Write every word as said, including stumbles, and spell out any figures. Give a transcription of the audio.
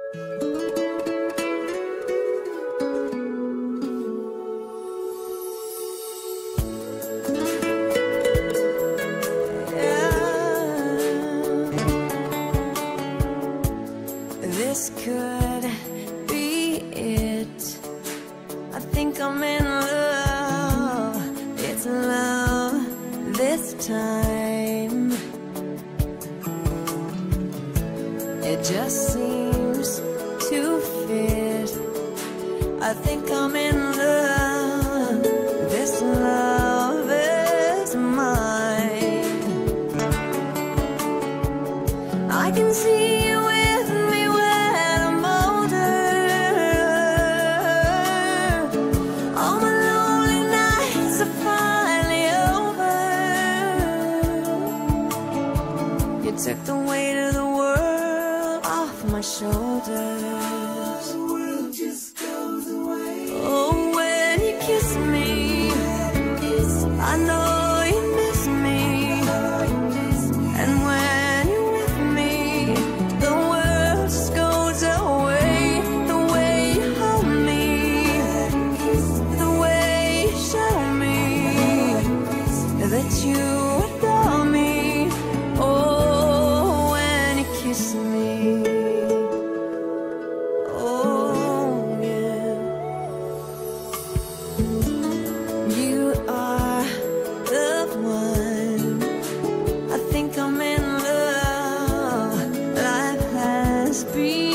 This could be it. I think I'm in love. It's love this time. It just seems to fit. I think I'm in love. This love is mine. I can see you with me when I'm older. All my lonely nights are finally over. You took the weight of the world off my shoulders. The world just goes away. Oh, when you kiss me, I know you miss me. And when you're with me, the world just goes away. The way you hold me, the way you show me that you adore me. Oh, when you kiss me. Oh, yeah. You are the one. I think I'm in love. Life has been